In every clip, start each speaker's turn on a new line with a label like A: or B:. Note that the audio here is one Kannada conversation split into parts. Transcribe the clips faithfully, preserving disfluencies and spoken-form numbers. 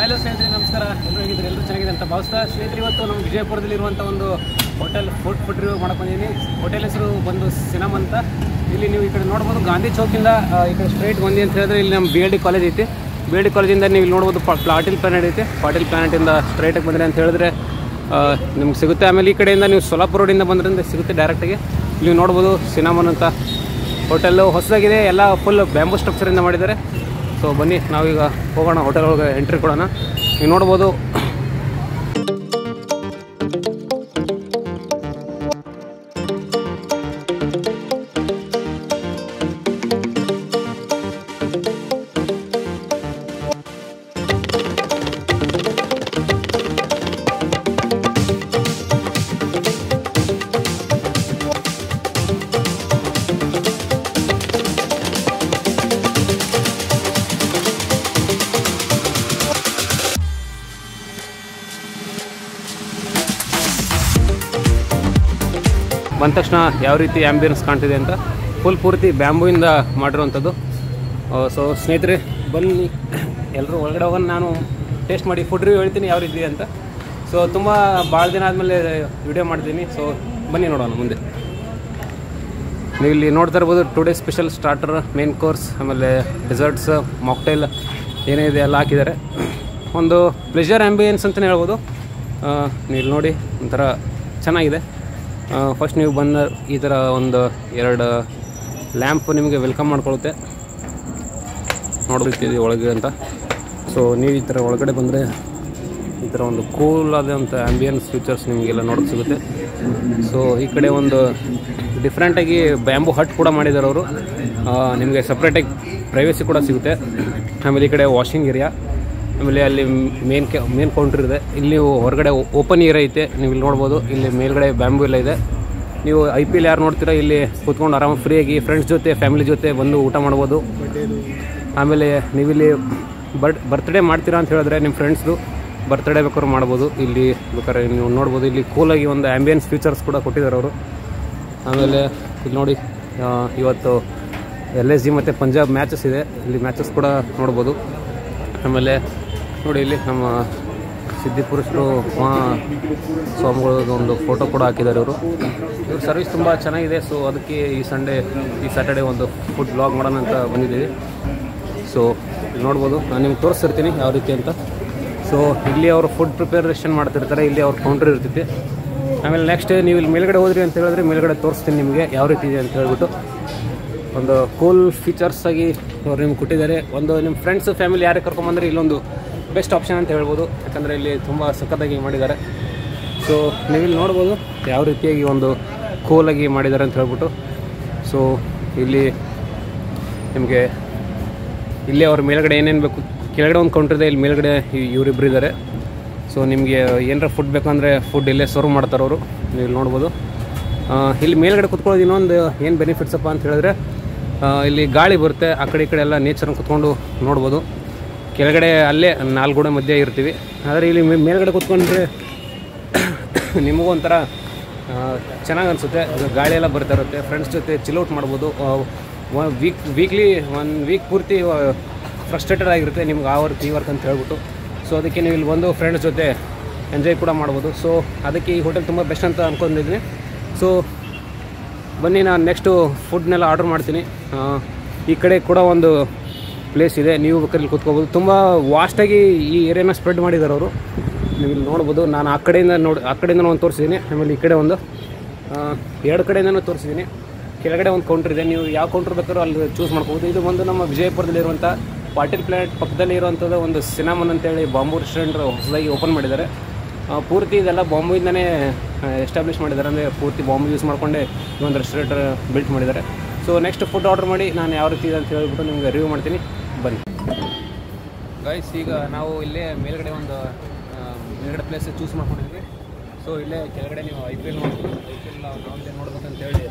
A: ಹಲೋ ಸ್ನೇಹಿತರೆ, ನಮಸ್ಕಾರ. ಎಲ್ಲರೂ ಹೇಗಿದ್ದಾರೆ? ಎಲ್ಲರೂ ಚೆನ್ನಾಗಿದೆ ಅಂತ ಭಾವಿಸ್ತಾ ಸ್ನೇಹಿತರೆ, ಇವತ್ತು ನಮ್ಮ ವಿಜಯಪುರದಲ್ಲಿರುವಂಥ ಒಂದು ಹೋಟೆಲ್ ಫುಡ್ ಫುಡ್ ರಿವ್ಯೂ ಮಾಡಕ್ಕೆ ಬಂದಿದ್ದೀನಿ. ಹೋಟೆಲ್ ಹೆಸರು ಬಂದು ಸಿನಮ್ ಅಂತ. ಇಲ್ಲಿ ನೀವು ಈ ಕಡೆ ನೋಡ್ಬೋದು, ಗಾಂಧಿ ಚೌಕಿಂದ ಈ ಕಡೆ ಸ್ಟ್ರೈಟ್ ಬಂದಿ ಅಂತ ಹೇಳಿದ್ರೆ ಇಲ್ಲಿ ನಮ್ಮ ಬಿ ಎಲ್ ಡಿ ಕಾಲೇಜ್ ಐತಿ. ಬಿ ಎಲ್ ಡಿ ಕಾಲೇಜಿಂದ ನೀವು ಇಲ್ಲಿ ನೋಡ್ಬೋದು ಪಾಟೀಲ್ ಪ್ಲಾನೆಟ್ ಐತಿ. ಪಾಟೀಲ್ ಪ್ಲಾನೆಟಿಂದ ಸ್ಟ್ರೈಟಾಗಿ ಬಂದರೆ ಅಂತ ಹೇಳಿದ್ರೆ ನಿಮ್ಗೆ ಸಿಗುತ್ತೆ. ಆಮೇಲೆ ಈ ಕಡೆಯಿಂದ ನೀವು ಸೊಲ್ಲಾಪುರ ರೋಡಿಂದ ಬಂದ್ರಿಂದ ಸಿಗುತ್ತೆ ಡೈರೆಕ್ಟಾಗಿ. ನೀವು ನೋಡ್ಬೋದು ಸಿನಮನ್ ಅಂತ ಹೋಟೆಲ್ಲು ಹೊಸದಾಗಿದೆ, ಎಲ್ಲ ಫುಲ್ ಬ್ಯಾಂಬೂ ಸ್ಟ್ರಕ್ಚರಿಂದ ಮಾಡಿದ್ದಾರೆ. ಸೊ ಬನ್ನಿ ನಾವೀಗ ಹೋಗೋಣ, ಹೋಟೆಲ್ ಒಳಗೆ ಎಂಟ್ರಿ ಕೊಡೋಣ. ನೀವು ನೋಡ್ಬೋದು ಬಂದ ತಕ್ಷಣ ಯಾವ ರೀತಿ ಆ್ಯಂಬಿಯನ್ಸ್ ಕಾಣ್ತಿದೆ ಅಂತ. ಫುಲ್ ಪೂರ್ತಿ ಬ್ಯಾಂಬೂಯಿಂದ ಮಾಡಿರುವಂಥದ್ದು. ಸೊ ಸ್ನೇಹಿತರೆ ಬನ್ನಿ ಎಲ್ಲರೂ ಒಳಗಡೆ ಹೋಗೋಣ. ನಾನು ಟೇಸ್ಟ್ ಮಾಡಿ ಫುಡ್ ರಿವ್ಯೂ ಹೇಳ್ತೀನಿ ಯಾವ ರೀತಿ ಅಂತ. ಸೊ ತುಂಬ ಭಾಳ ದಿನ ಆದಮೇಲೆ ವಿಡಿಯೋ ಮಾಡ್ತೀನಿ. ಸೊ ಬನ್ನಿ ನೋಡೋಣ ಮುಂದೆ. ನೀವು ಇಲ್ಲಿ ನೋಡ್ತಾ ಇರ್ಬೋದು, today special starter, main course, ಆಮೇಲೆ ಡೆಸರ್ಟ್ಸ್, ಮಾಕ್ಟೈಲ್ ಏನಿದೆ ಎಲ್ಲ ಹಾಕಿದ್ದಾರೆ. ಒಂದು ಪ್ಲೆಜರ್ ಆ್ಯಂಬಿಯನ್ಸ್ ಅಂತಲೇ ಹೇಳ್ಬೋದು. ನೀವು ಇಲ್ಲಿ ನೋಡಿ ಒಂಥರ ಚೆನ್ನಾಗಿದೆ. ಫಸ್ಟ್ ನೀವು ಬಂದ ಈ ಥರ ಒಂದು ಎರಡು ಲ್ಯಾಂಪ್ ನಿಮಗೆ ವೆಲ್ಕಮ್ ಮಾಡ್ಕೊಳ್ಳುತ್ತೆ, ನೋಡ್ತಿದ್ದೀವಿ ಒಳಗೆ ಅಂತ. ಸೊ ನೀವು ಈ ಥರ ಒಳಗಡೆ ಬಂದರೆ ಈ ಥರ ಒಂದು ಕೂಲ್ ಆದಂಥ ಆ್ಯಂಬಿಯನ್ಸ್ ಫೀಚರ್ಸ್ ನಿಮಗೆಲ್ಲ ನೋಡೋಕ್ಕೆ ಸಿಗುತ್ತೆ. ಸೊ ಈ ಕಡೆ ಒಂದು ಡಿಫ್ರೆಂಟಾಗಿ ಬ್ಯಾಂಬೂ ಹಟ್ ಕೂಡ ಮಾಡಿದ್ದಾರೆ ಅವರು. ನಿಮಗೆ ಸಪ್ರೇಟಾಗಿ ಪ್ರೈವೇಸಿ ಕೂಡ ಸಿಗುತ್ತೆ. ಆಮೇಲೆ ಈ ಕಡೆ ವಾಷಿಂಗ್ ಏರಿಯಾ, ಆಮೇಲೆ ಅಲ್ಲಿ ಮೇನ್ ಕೆ ಮೇನ್ ಕೌಂಟ್ರ್ ಇದೆ. ಇಲ್ಲಿ ಹೊರಗಡೆ ಓಪನ್ ಏರಿಯಾ ಐತೆ, ನೀವು ಇಲ್ಲಿ ನೋಡ್ಬೋದು. ಇಲ್ಲಿ ಮೇಲ್ಗಡೆ ಬ್ಯಾಂಬೂ ಎಲ್ಲ ಇದೆ. ನೀವು ಐ ಪಿ ಎಲ್ ಯಾರು ನೋಡ್ತೀರಾ ಇಲ್ಲಿ ಕೂತ್ಕೊಂಡು ಆರಾಮಾಗಿ ಫ್ರೀಯಾಗಿ ಫ್ರೆಂಡ್ಸ್ ಜೊತೆ ಫ್ಯಾಮಿಲಿ ಜೊತೆ ಬಂದು ಊಟ ಮಾಡ್ಬೋದು. ಆಮೇಲೆ ನೀವಿಲ್ಲಿ ಬರ್ಡ್ ಬರ್ತ್ಡೇ ಮಾಡ್ತೀರಾ ಅಂತ ಹೇಳಿದ್ರೆ ನಿಮ್ಮ ಫ್ರೆಂಡ್ಸ್ದು ಬರ್ತ್ಡೇ ಬೇಕಾದ್ರೂ ಮಾಡ್ಬೋದು. ಇಲ್ಲಿ ಬೇಕಾದ್ರೆ ನೀವು ನೋಡ್ಬೋದು, ಇಲ್ಲಿ ಕೂಲಾಗಿ ಒಂದು ಆ್ಯಂಬಿಯನ್ಸ್ ಫೀಚರ್ಸ್ ಕೂಡ ಕೊಟ್ಟಿದ್ದಾರೆ ಅವರು. ಆಮೇಲೆ ಇಲ್ಲಿ ನೋಡಿ, ಇವತ್ತು ಎಲ್ ಎಸ್ ಜಿ ಮತ್ತು ಪಂಜಾಬ್ ಮ್ಯಾಚಸ್ ಇದೆ, ಇಲ್ಲಿ ಮ್ಯಾಚಸ್ ಕೂಡ ನೋಡ್ಬೋದು. ಆಮೇಲೆ ನೋಡಿ ಇಲ್ಲಿ ನಮ್ಮ ಸಿದ್ಧಿಪುರುಷರು ಸ್ವಾಮಿಗಳದ್ದು ಒಂದು ಫೋಟೋ ಕೂಡ ಹಾಕಿದ್ದಾರೆ ಇವರು. ಇವ್ರ ಸರ್ವಿಸ್ ತುಂಬ ಚೆನ್ನಾಗಿದೆ. ಸೊ ಅದಕ್ಕೆ ಈ ಸಂಡೇ ಈ ಸ್ಯಾಟರ್ಡೇ ಒಂದು ಫುಡ್ ಬ್ಲಾಗ್ ಮಾಡೋಣ ಅಂತ ಬಂದಿದ್ದೀವಿ. ಸೊ ನೋಡ್ಬೋದು, ನಾನು ನಿಮ್ಗೆ ತೋರಿಸ್ತಿರ್ತೀನಿ ಯಾವ ರೀತಿ ಅಂತ. ಸೊ ಇಲ್ಲಿ ಅವರು ಫುಡ್ ಪ್ರಿಪೇರೇಷನ್ ಮಾಡ್ತಿರ್ತಾರೆ, ಇಲ್ಲಿ ಅವ್ರ ಕೌಂಟ್ರ್ ಇರ್ತೈತಿ. ಆಮೇಲೆ ನೆಕ್ಸ್ಟ್ ನೀವು ಇಲ್ಲಿ ಮೇಲ್ಗಡೆ ಹೋದ್ರಿ ಅಂತ ಹೇಳಿದ್ರೆ ಮೇಲ್ಗಡೆ ತೋರಿಸ್ತೀನಿ ನಿಮಗೆ ಯಾವ ರೀತಿ ಇದೆ ಅಂತ ಹೇಳ್ಬಿಟ್ಟು. ಒಂದು ಕೂಲ್ ಫೀಚರ್ಸ್ ಆಗಿ ಅವ್ರು ನಿಮ್ಗೆ ಕೊಟ್ಟಿದ್ದಾರೆ. ಒಂದು ನಿಮ್ಮ ಫ್ರೆಂಡ್ಸ್ ಫ್ಯಾಮಿಲಿ ಯಾರೇ ಕರ್ಕೊಂಬಂದರೆ ಇಲ್ಲೊಂದು ಬೆಸ್ಟ್ ಆಪ್ಷನ್ ಅಂತ ಹೇಳ್ಬೋದು, ಯಾಕಂದರೆ ಇಲ್ಲಿ ತುಂಬ ಸಖತ್ತಾಗಿ ಮಾಡಿದ್ದಾರೆ. ಸೊ ನೀವಿಲ್ಲಿ ನೋಡ್ಬೋದು ಯಾವ ರೀತಿಯಾಗಿ ಒಂದು ಕೂಲಾಗಿ ಮಾಡಿದ್ದಾರೆ ಅಂತ ಹೇಳ್ಬಿಟ್ಟು. ಸೊ ಇಲ್ಲಿ ನಿಮಗೆ ಇಲ್ಲೇ ಅವ್ರ ಮೇಲ್ಗಡೆ ಏನೇನು ಬೇಕು, ಕೆಳಗಡೆ ಒಂದು ಕೌಂಟರ್ ಇದೆ, ಇಲ್ಲಿ ಮೇಲ್ಗಡೆ ಇವರಿಬ್ಬರು ಇದ್ದಾರೆ. ಸೊ ನಿಮಗೆ ಏನಾರ ಫುಡ್ ಬೇಕಂದರೆ ಫುಡ್ ಇಲ್ಲೇ ಸರ್ವ್ ಮಾಡ್ತಾರೆ ಅವರು. ನೀವು ಇಲ್ಲಿ ನೋಡ್ಬೋದು. ಇಲ್ಲಿ ಮೇಲ್ಗಡೆ ಕುತ್ಕೊಳ್ಳೋದು ಇನ್ನೊಂದು ಏನು ಬೆನಿಫಿಟ್ಸಪ್ಪ ಅಂತ ಹೇಳಿದ್ರೆ, ಇಲ್ಲಿ ಗಾಳಿ ಬರುತ್ತೆ, ಆ ಕಡೆ ಈ ಕಡೆ ಎಲ್ಲ ನೇಚರ್ನ ಕುತ್ಕೊಂಡು ನೋಡ್ಬೋದು. ಕೆಳಗಡೆ ಅಲ್ಲೇ ನಾಲ್ಕು ಗೋಡೆ ಮಧ್ಯೆ ಇರ್ತೀವಿ. ಆದರೆ ಇಲ್ಲಿ ಮೇಲ್ಗಡೆ ಕುತ್ಕೊಂಡ್ರೆ ನಿಮಗೂ ಒಂಥರ ಚೆನ್ನಾಗಿ ಅನಿಸುತ್ತೆ. ಗಾಳಿ ಎಲ್ಲ ಬರ್ತಾ ಇರುತ್ತೆ, ಫ್ರೆಂಡ್ಸ್ ಜೊತೆ ಚಿಲ್ಔಟ್ ಮಾಡ್ಬೋದು. One week weekly one week ಪೂರ್ತಿ ಫ್ರಸ್ಟ್ರೇಟೆಡ್ ಆಗಿರುತ್ತೆ ನಿಮ್ಗೆ ಆ ವರ್ಕ್ ಈ ವರ್ಕ್ ಅಂತ ಹೇಳ್ಬಿಟ್ಟು. ಸೊ ಅದಕ್ಕೆ ನೀವು ಇಲ್ಲಿ ಬಂದು ಫ್ರೆಂಡ್ಸ್ ಜೊತೆ ಎಂಜಾಯ್ ಕೂಡ ಮಾಡ್ಬೋದು. ಸೊ ಅದಕ್ಕೆ ಈ ಹೋಟೆಲ್ ತುಂಬ ಬೆಸ್ಟ್ ಅಂತ ಅಂದ್ಕೊಂಡಿದ್ದೀನಿ. ಸೊ ಬನ್ನಿ, ನಾನು ನೆಕ್ಸ್ಟು ಫುಡ್ನೆಲ್ಲ ಆರ್ಡ್ರ್ ಮಾಡ್ತೀನಿ. ಈ ಕಡೆ ಕೂಡ ಒಂದು ಪ್ಲೇಸ್ ಇದೆ, ನೀವು ಬೇಕಾದ್ರೆ ಇಲ್ಲಿ ಕೂತ್ಕೋಬೋದು. ತುಂಬ ವಾಸ್ಟಾಗಿ ಈ ಏರಿಯಾನ ಸ್ಪ್ರೆಡ್ ಮಾಡಿದ್ದಾರೆ ಅವರು. ನೀವು ಇಲ್ಲಿ ನೋಡ್ಬೋದು. ನಾನು ಆ ಕಡೆಯಿಂದ ನೋಡಿ ಆ ಕಡೆಯಿಂದ ಒಂದು ತೋರಿಸಿದ್ದೀನಿ, ಆಮೇಲೆ ಈ ಕಡೆ ಒಂದು ಎರಡು ಕಡೆಯಿಂದನೂ ತೋರಿಸಿದ್ದೀನಿ. ಕೆಳಗಡೆ ಒಂದು ಕೌಂಟ್ರ್ ಇದೆ, ನೀವು ಯಾವ ಕೌಂಟ್ರ್ ಬೇಕಾದ್ರೂ ಅಲ್ಲಿ ಚೂಸ್ ಮಾಡ್ಕೋಬೋದು. ಇದು ಒಂದು ನಮ್ಮ ವಿಜಯಪುರದಲ್ಲಿರುವಂಥ ಪಾಟೀಲ್ ಪ್ಲಾನೆಟ್ ಪಕ್ಕದಲ್ಲಿ ಇರುವಂಥದ್ದು ಒಂದು ಸಿನಮನ್ ಅಂತೇಳಿ ಬಾಂಬೂ ರೆಸ್ಟೋರೆಂಟ್ ಹೊಸದಾಗಿ ಓಪನ್ ಮಾಡಿದ್ದಾರೆ. ಪೂರ್ತಿ ಇದೆಲ್ಲ ಬಾಂಬುಯಿಂದನೇ ಎಸ್ಟಾಬ್ಲಿಷ್ ಮಾಡಿದ್ದಾರೆ, ಅಂದರೆ ಪೂರ್ತಿ ಬಾಂಬು ಯೂಸ್ ಮಾಡಿಕೊಂಡೇ ಈ ಒಂದು ರೆಸ್ಟೋರೆಂಟ್ ಬಿಲ್ಟ್ ಮಾಡಿದ್ದಾರೆ. ಸೊ ನೆಕ್ಸ್ಟ್ ಫುಡ್ ಆರ್ಡರ್ ಮಾಡಿ ನಾನು ಯಾವ ರೀತಿ ಇದೆ ಅಂತ ಹೇಳ್ಬಿಟ್ಟು ನಿಮಗೆ ರಿವ್ಯೂ ಮಾಡ್ತೀನಿ, ಬನ್ನಿ ಗೈಸ್. ಈಗ ನಾವು ಇಲ್ಲೇ ಮೇಲ್ಗಡೆ ಒಂದು ಮೇಲ್ಗಡೆ ಪ್ಲೇಸ್ ಚೂಸ್ ಮಾಡ್ಕೊಂಡಿದ್ವಿ. ಸೊ ಇಲ್ಲೇ ಕೆಳಗಡೆ ನೀವು ಐ ಪಿ ಎಲ್ ನೋಡ್ಬೋದು. ಐ ಪಿ ಎಲ್ ನಾವು ಇಲ್ಲೇ ನೋಡ್ಬೇಕಂತೇಳಿ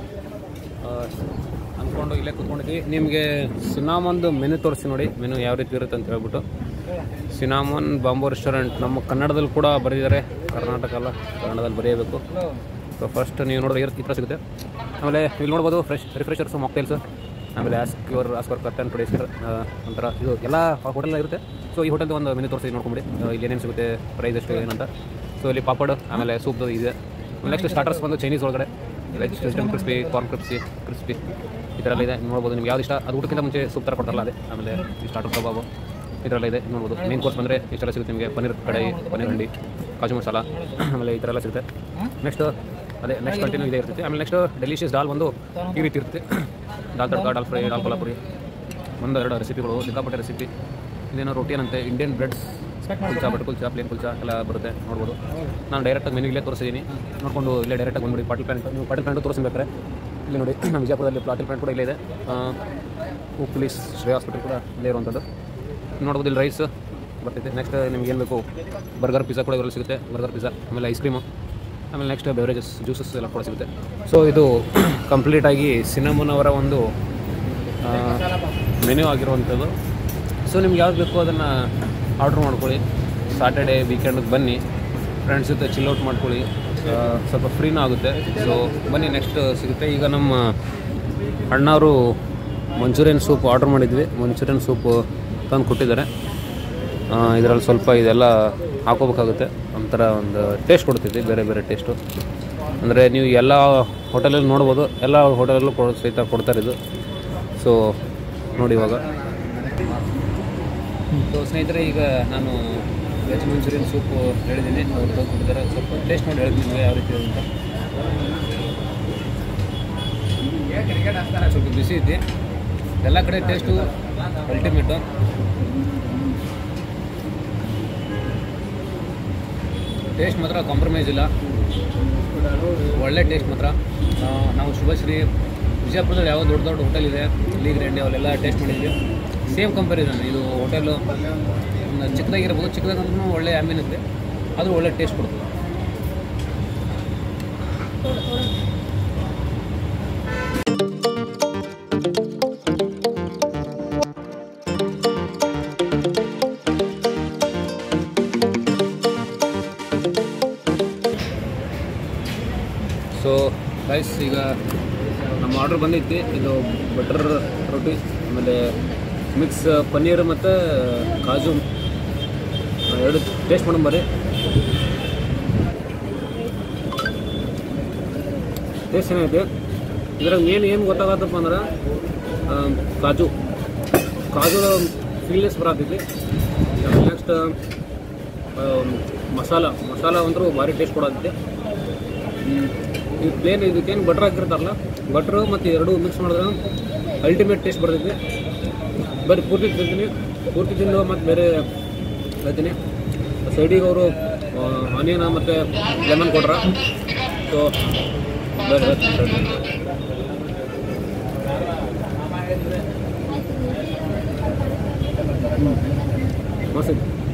A: ಅಂದ್ಕೊಂಡು ಇಲ್ಲೇ ಕೂತ್ಕೊಂಡಿದ್ವಿ. ನಿಮಗೆ ಸಿನಾಮನ್ದು ಮೆನು ತೋರಿಸಿ ನೋಡಿ, ಮೆನು ಯಾವ ರೀತಿ ಇರುತ್ತೆ ಅಂತ ಹೇಳ್ಬಿಟ್ಟು. ಸಿನಾಮನ್ ಬಾಂಬೂ ರೆಸ್ಟೋರೆಂಟ್ ನಮ್ಮ ಕನ್ನಡದಲ್ಲಿ ಕೂಡ ಬರೆದಿದ್ದಾರೆ, ಕರ್ನಾಟಕ ಅಲ್ಲ ಕನ್ನಡದಲ್ಲಿ ಬರೆಯಬೇಕು. ಸೊ ಫಸ್ಟ್ ನೀವು ನೋಡಿದ್ರೆ ಈ ಥರ ಸಿಗುತ್ತೆ. ಆಮೇಲೆ ಇಲ್ಲಿ ನೋಡ್ಬೋದು ಫ್ರೆಶ್ ರಿಫ್ರೆಶರ್ಸು ಮಾಕ್ಟೇಲ್ಸು, ಆಮೇಲೆ ask your ask for cut and price ಒಂಥರ ಇದು ಎಲ್ಲ ಹೋಟೆಲ್ ಇರುತ್ತೆ. ಸೊ ಈ ಹೋಟೆಲ್ದು ಒಂದು ಮೆನು ತೋರಿಸಿ ನೋಡ್ಕೊಂಬಿಡಿ, ಇಲ್ಲಿ ಏನೇನು ಸಿಗುತ್ತೆ, ಪ್ರೈಸ್ ಎಷ್ಟು ಏನಂತ. ಸೊ ಇಲ್ಲಿ ಪಾಪಡ್ ಆಮೇಲೆ ಸೂಪ್ದು ಇದೆ. ನೆಕ್ಸ್ಟ್ ಸ್ಟಾರ್ಟರ್ಸ್ ಬಂದು ಚೈನೀಸ್ ಒಳಗಡೆ veg chicken crispy, corn crispy crispy ಈ ಥರ ಎಲ್ಲ ಇದೆ ನೋಡ್ಬೋದು. ನಿಮ್ಗೆ ಯಾವ್ದು ಇಷ್ಟ ಅದು ಊಟಕ್ಕಿಂತ ಮುಂಚೆ ಸೂಪ್ ಥರ ಕೊಡ್ತಾರಲ್ಲ ಅದೇ. ಆಮೇಲೆ ಈ ಸ್ಟಾರ್ಟರ್ ಕಬಾಬು ಈ ಥರ ಎಲ್ಲ ಇದೆ ನೋಡ್ಬೋದು. ಮೇನ್ ಕೋರ್ಸ್ ಬಂದರೆ ಇಷ್ಟೆಲ್ಲ ಸಿಗುತ್ತೆ ನಿಮಗೆ, ಪನ್ನೀರ್ ಕಡಾಯಿ, ಪನ್ನೀರ್ ಹಂಡಿ, ಕಾಜು ಮಸಾಲ ಆಮೇಲೆ ಈ ಥರ ಎಲ್ಲ ಸಿಗುತ್ತೆ. ನೆಕ್ಸ್ಟ್ ಅದೇ ನೆಕ್ಸ್ಟ್ ಕಂಟಿನ್ಯೂ ಇದೆ ಇರ್ತೈತೆ. ಆಮೇಲೆ ನೆಕ್ಸ್ಟ್ ಡೆಲಿಷಿಯಸ್ ದಾಲ್ ಒಂದು ಈ ರೀತಿ ಇರುತ್ತೆ. ದಾಲ್ ತಡ್ಕ, ಡಾಲ್ ಫ್ರೈ, ಡಾಲ್ ಕೊಲ್ಹಾಪುರಿ, ಒಂದು ಎರಡು ರೆಸಿಪಿಗಳು, ಸಿಕ್ಕಾಪಟ್ಟೆ ರೆಸಿಪಿ. ಇದೇನೋ ರೊಟ್ಟಿ ಏನಂತೆ, Indian breads, kulcha, butter kulcha, plain kulcha ಎಲ್ಲ ಬರುತ್ತೆ ನೋಡ್ಬೋದು. ನಾನು ಡೈರೆಕ್ಟಾಗಿ ಮೆನು ಇಲ್ಲೇ ತೋರಿಸಿದ್ದೀನಿ, ನೋಡಿಕೊಂಡು ಇಲ್ಲೇ ಡೈರೆಕ್ಟಾಗಿ ಬಂದುಬಿಡಿ. ಪಾಟಲ್ ಪ್ಯಾಂಟ್, ನೀವು ಪಾಟಲ್ ಪ್ಯಾಂಟು ತೋರಿಸ್ಬೇಕಾರೆ ಇಲ್ಲಿ ನೋಡಿ, ನಮ್ಮ ವಿಜಯಪುರದಲ್ಲಿ ಪಾಟಲ್ ಪ್ಯಾಂಟ್ ಕೂಡ ಇಲ್ಲೇ ಇದೆ. ಪೊಲೀಸ್ ಶ್ರೇಯ ಹಾಸ್ಪಿಟಲ್ ಕೂಡ ಇಲ್ಲೇ ಇರುವಂಥದ್ದು ನೋಡ್ಬೋದು. ಇಲ್ಲಿ ರೈಸ್ ಬರ್ತೈತೆ. ನೆಕ್ಸ್ಟ್ ನಿಮ್ಗೆ ಏನು ಬೇಕು, ಬರ್ಗರ್ ಪಿಜ್ಜಾ ಕೂಡ ಇವರಲ್ಲಿ ಸಿಗುತ್ತೆ, ಬರ್ಗರ್ ಪಿಜ್ಜಾ. ಆಮೇಲೆ ಐಸ್ ಕ್ರೀಮು, ಆಮೇಲೆ ನೆಕ್ಸ್ಟ್ ಬೆವರೇಜಸ್, ಜ್ಯೂಸಸ್ ಎಲ್ಲ ಕೂಡ ಸಿಗುತ್ತೆ. ಸೊ ಇದು ಕಂಪ್ಲೀಟಾಗಿ ಸಿನಮನ್ ಅವರ ಒಂದು ಮೆನ್ಯೂ ಆಗಿರುವಂಥದ್ದು. ಸೊ ನಿಮ್ಗೆ ಯಾವ್ದು ಬೇಕು ಅದನ್ನು ಆರ್ಡ್ರ್ ಮಾಡ್ಕೊಳ್ಳಿ. ಸಾಟರ್ಡೇ ವೀಕೆಂಡಿಗೆ ಬನ್ನಿ, ಫ್ರೆಂಡ್ಸ್ ಜೊತೆ ಚಿಲ್ ಔಟ್ ಮಾಡ್ಕೊಳ್ಳಿ, ಸ್ವಲ್ಪ ಫ್ರೀನೂ ಆಗುತ್ತೆ. ಸೊ ಬನ್ನಿ, ನೆಕ್ಸ್ಟ್ ಸಿಗುತ್ತೆ. ಈಗ ನಮ್ಮ ಅಣ್ಣವರು ಮಂಚೂರಿಯನ್ ಸೂಪ್ ಆರ್ಡ್ರ್ ಮಾಡಿದ್ವಿ, ಮಂಚೂರಿಯನ್ ಸೂಪ್ ತಂದು ಕೊಟ್ಟಿದ್ದಾರೆ. ಇದರಲ್ಲಿ ಸ್ವಲ್ಪ ಇದೆಲ್ಲ ಹಾಕೋಬೇಕಾಗುತ್ತೆ, ಒಂಥರ ಒಂದು ಟೇಸ್ಟ್ ಕೊಡ್ತೈತಿ, ಬೇರೆ ಬೇರೆ ಟೇಸ್ಟು. ಅಂದರೆ ನೀವು ಎಲ್ಲ ಹೋಟೆಲಲ್ಲಿ ನೋಡ್ಬೋದು, ಎಲ್ಲ ಹೋಟೆಲಲ್ಲೂ ಕೊಡೋ ಸಹಿತ ಕೊಡ್ತಾರೆ ಇದು. ಸೊ ನೋಡಿ ಇವಾಗ. ಸೊ ಸ್ನೇಹಿತರೆ, ಈಗ ನಾನು ವೆಜ್ ಮಂಚೂರಿಯನ್ ಸೂಪ್ ಹೇಳಿದ್ದೀನಿ, ಅವ್ರು ಕೊಟ್ಟಿದ್ದಾರೆ. ಸ್ವಲ್ಪ ಟೇಸ್ಟ್ ನೋಡಿ ಹೇಳಿದ್ವಿ ನಿಮಗೆ ಯಾವ ರೀತಿ ಅಂತ. ಸ್ವಲ್ಪ ಬಿಸಿ ಐತಿ, ಎಲ್ಲ ಕಡೆ ಟೇಸ್ಟು ಅಲ್ಟಿಮೇಟು. ಟೇಸ್ಟ್ ಮಾತ್ರ ಕಾಂಪ್ರಮೈಸ್ ಇಲ್ಲ, ಒಳ್ಳೆ ಟೇಸ್ಟ್ ಮಾತ್ರ. ನಾವು ಶುಭಶ್ರೀ ವಿಜಯಪುರದಲ್ಲಿ ಯಾವ ದೊಡ್ಡ ದೊಡ್ಡ ಹೋಟೆಲ್ ಇದೆ, ಲೀಗ್ ರೆಂಡಿ ಅವೆಲ್ಲ ಟೇಸ್ಟ್ ಮಾಡಿದ್ವಿ. ಸೇಮ್ ಕಂಪ್ಯಾರಿಸನ್, ಇದು ಹೋಟೆಲು ಚಿಕ್ಕದಾಗಿರ್ಬೋದು, ಚಿಕ್ಕದಾಗಂದ್ರೂ ಒಳ್ಳೆ ಆ್ಯಂಬಿಯನ್ಸ್ ಇದೆ, ಆದರೂ ಒಳ್ಳೆ ಟೇಸ್ಟ್ ಕೊಡ್ತದೆ. ಸೊ ಗೈಸ್, ಈಗ ನಮ್ಮ ಆರ್ಡ್ರ್ ಬಂದೈತಿ. ಇದು ಬಟರ್ ರೊಟ್ಟಿ, ಆಮೇಲೆ ಮಿಕ್ಸ್ ಪನ್ನೀರ್ ಮತ್ತು ಕಾಜು ಎರಡು ಟೇಸ್ಟ್ ಮಾಡೋಣ ಬರ್ರಿ. ಟೇಸ್ಟ್ ಏನೈತೆ ಇದ್ರಾಗ ಮೇನ್ ಏನು ಗೊತ್ತಾಗತ್ತಪ್ಪ ಅಂದ್ರೆ ಕಾಜು ಕಾಜು ಫೀಲ್ನೆಸ್ ಬರತೈತಿ. ನೆಕ್ಸ್ಟ್ ಮಸಾಲ ಮಸಾಲ ಅಂದರೂ ಭಾರಿ ಟೇಸ್ಟ್ ಕೊಡತೈತಿ. ಈ ಪ್ಲೇನ್ ಇದಕ್ಕೇನು ಬಟ್ರ್ ಹಾಕಿರ್ತಾರಲ್ಲ, ಬಟ್ರು ಮತ್ತು ಎರಡು ಮಿಕ್ಸ್ ಮಾಡಿದ್ರೆ ಅಲ್ಟಿಮೇಟ್ ಟೇಸ್ಟ್ ಬರ್ತೈತಿ. ಬರೀ ಪೂರ್ತಿ ತಿಂತೀನಿ, ಪೂರ್ತಿ ತಿಂದು ಮತ್ತು ಬೇರೆ ಹೇಳ್ತೀನಿ. ಸೈಡಿಗೆ ಅವರು ಆನಿಯನ್ ಮತ್ತು ಲೆಮನ್ ಕೊಟ್ರ. ಸೊ ಬೇರೆ ಮಸ್ತ್.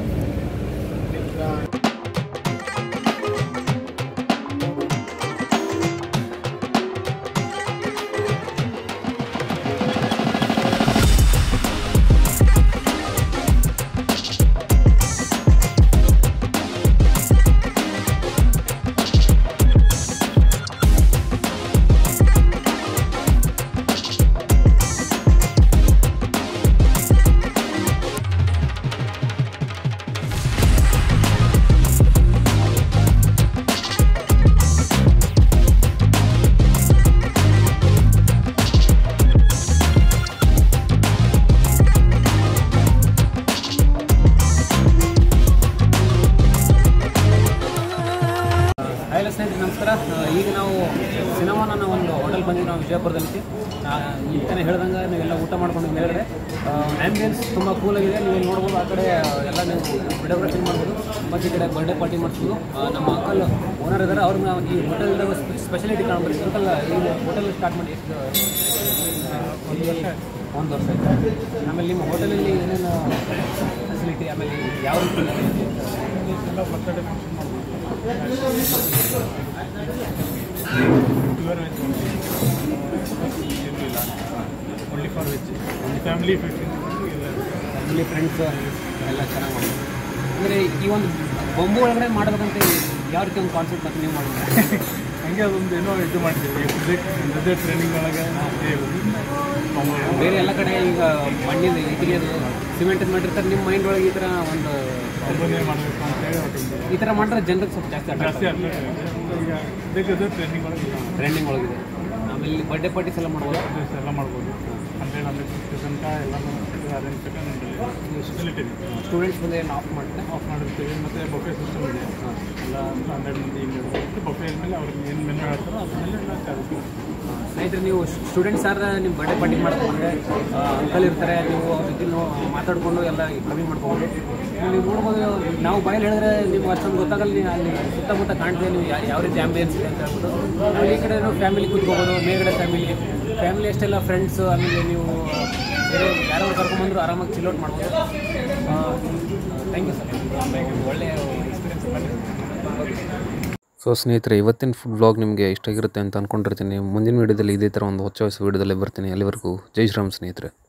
A: ನಮಸ್ಕಾರ. ಈಗ ನಾವು ಸಿನಮನ್ ಅನ್ನೋ ಒಂದು ಹೋಟೆಲ್ ಬಂದಿದ್ದು ನಾವು ವಿಜಯಪುರದಲ್ಲಿ. ಈಗನೇ ಹೇಳ್ದಂಗೆ ನೀವೆಲ್ಲ ಊಟ ಮಾಡ್ಕೊಂಡು ಹೇಳಿದ್ರೆ ಆ್ಯಂಬಿಯನ್ಸ್ ತುಂಬ ಕೂಲಾಗಿದೆ. ನೀವು ನೋಡ್ಬೋದು, ಆ ಕಡೆ ಎಲ್ಲ ನೀವು ವಿಡಿಯೋಗ್ರಫಿ ಮಾಡ್ಬೋದು, ಮತ್ತು ಈ ಕಡೆ ಬರ್ಡೇ ಪಾರ್ಟಿ ಮಾಡಿಸ್ಬೋದು. ನಮ್ಮ ಅಂಕಲ್ ಓನರ್ ಇದ್ದಾರೆ, ಅವ್ರಿಗೆ ನಾವು ಈ ಹೋಟೆಲ್ದಾಗ ಸ್ಪೆಷಾಲಿಟಿ ಕಾಣ್ಬೋದು. ಅಂಕಲ್, ಈ ಹೋಟೆಲ್ ಸ್ಟಾರ್ಟ್ ಮಾಡಿ ಎಷ್ಟು ಒಂದು ವರ್ಷ ಒಂದು ವರ್ಷ ಆಯಿತು. ಆಮೇಲೆ ನಿಮ್ಮ ಹೋಟೆಲಲ್ಲಿ ಏನೇನು ಫೆಸಿಲಿಟಿ, ಆಮೇಲೆ ಯಾವ ರೀತಿ ಎಲ್ಲ ಬರ್ತಡೇ ಫಂಕ್ಷನ್ ಮಾಡ್ಬೋದು. ಪ್ಯೂರ್ ವೆಜ್ ಇಲ್ಲ, only for veg, family family friends ಎಲ್ಲ ಚೆನ್ನಾಗಿ ಮಾಡ್ಬೋದು. ಅಂದರೆ ಈ ಒಂದು ಬೊಂಬು ಒಳಗಡೆ ಮಾಡಬೇಕಂತ ಯಾವ ರೀತಿ ಒಂದು ಕಾನ್ಸೆಪ್ಟ್ ಅಂತ ನೀವು ಮಾಡ್ಬೋದು?
B: ಹಂಗೆ ಅದೊಂದು ಏನೋ ಇದು ಮಾಡ್ತೀವಿ ನೃತ್ಯ ಟ್ರೈನಿಂಗ್ ಒಳಗೆ
A: ಬೇರೆ ಎಲ್ಲ ಕಡೆ ಈಗ ಮಣ್ಣಿನ ಇಟ್ಟಿಗೆದು ಸಿಮೆಂಟಿನ ಮಾಡಿರ್ತಾರೆ, ನಿಮ್ಮ ಮೈಂಡ್ ಒಳಗೆ ಈ ಥರ ಒಂದು
B: ಕಂಪನಿ ಮಾಡಬೇಕು ಅಂತೇಳಿ
A: ಈ ಥರ ಮಾಡಿದ್ರೆ ಜನರಿಗೆ ಸ್ವಲ್ಪ ಜಾಸ್ತಿ
B: ಜಾಸ್ತಿ ಆಗ್ತದೆ. ಈಗ ಇದಕ್ಕೆ ಟ್ರೈನಿಂಗ್ ಒಳಗೆ
A: ಟ್ರೆಂಡಿಂಗ್ ಒಳಗಿದೆ. ಆಮೇಲೆ ಇಲ್ಲಿ ಬರ್ಡೇ ಪಾರ್ಟೀಸ್ ಎಲ್ಲ ಮಾಡ್ಬೋದು,
B: ಎಲ್ಲ ಮಾಡ್ಬೋದು. ಹಂಡ್ರೆಡ್ ಹಂಡ್ರೆಡ್ ಫಿಫ್ಟಿ ತನಕ ಎಲ್ಲನೂ ಅರೇಂಜ್ ಫೆಸಿಲಿಟಿ ಇದೆ.
A: ಸ್ಟೂಡೆಂಟ್ಸ್ ಮುಂದೆ ಏನು ಆಫ್ ಮಾಡ್ತಾರೆ,
B: ಆಫ್ ಮಾಡಿರ್ತೀವಿ. ಮತ್ತು ಬಫೆ ಸಿಸ್ಟಮ್ ಇದೆ. ಎಲ್ಲ ಹಂಡ್ರೆಡ್ ಮಂದಿ ಹಿಂಗೆ ಬಫೆ ಮೇಲೆ ಅವ್ರಿಗೆ ಏನು ಮೆನು ಹೇಳ್ತಾರೋ ಅದ್ರ ಮೇಲೆ ಎಲ್ಲ ಚಾರ್ಜ್.
A: ಸ್ನೇಹಿತರೆ, ನೀವು ಸ್ಟೂಡೆಂಟ್ಸ್ ಯಾರು ನಿಮ್ಮ ಬರ್ಡೇ ಪಾರ್ಟಿ ಮಾಡ್ಕೊಂಡ್ರೆ ಅಂಕಲ್ ಇರ್ತಾರೆ, ನೀವು ಅವ್ರ ಜೊತೆ ಮಾತಾಡಿಕೊಂಡು ಎಲ್ಲ ಕಮ್ಮಿ ಮಾಡ್ಕೊಂಡು ನೀವು ನೋಡ್ಬೋದು. ನಾವು ಬಾಯಲ್ಲಿ ಹೇಳಿದ್ರೆ ನೀವು ಅಷ್ಟೊಂದು ಗೊತ್ತಾಗಲ್ಲ, ನೀವು ಅಲ್ಲಿ ಸುತ್ತಮುತ್ತ ಕಾಣ್ತೀವಿ ನೀವು ಯಾವ ರೀತಿ ಆಂಬಿಯನ್ಸ್ ಇದೆ ಅಂತ ಹೇಳ್ಬೋದು. ನಾವು ಈ ಕಡೆ ಫ್ಯಾಮಿಲಿ ಕೂತ್ಕೋಬೋದು, ಮೇಲ್ಗಡೆ ಫ್ಯಾಮಿಲಿ ಫ್ಯಾಮಿಲಿ ಅಷ್ಟೆಲ್ಲ ಫ್ರೆಂಡ್ಸು, ಆಮೇಲೆ ನೀವು ಬೇರೆ ಯಾರೋ ಕರ್ಕೊಂಡ್ಬಂದ್ರು ಆರಾಮಾಗಿ ಚಿಲ್ಔಟ್ ಮಾಡ್ಬೋದು. ಥ್ಯಾಂಕ್ ಯು ಸರ್, ಒಳ್ಳೆಯ ಎಕ್ಸ್ಪೀರಿಯನ್ಸ್. ಸೊ ಸ್ನೇಹಿತರೆ, ಇವತ್ತಿನ ಫುಡ್ ವ್ಲಾಗ್ ನಿಮಗೆ ಇಷ್ಟ ಆಗಿರುತ್ತೆ ಅಂತ ಅಂದ್ಕೊಂಡಿರ್ತೀನಿ. ಮುಂದಿನ ವೀಡಿಯೋದಲ್ಲಿ ಇದೇ ಥರ ಒಂದು ಹೊಸ ಹೊಸ ವೀಡಿಯೋದಲ್ಲೇ ಬರ್ತೀನಿ. ಅಲ್ಲಿವರೆಗೂ ಜೈ ಶ್ರೀರಾಮ್ ಸ್ನೇಹಿತರೆ.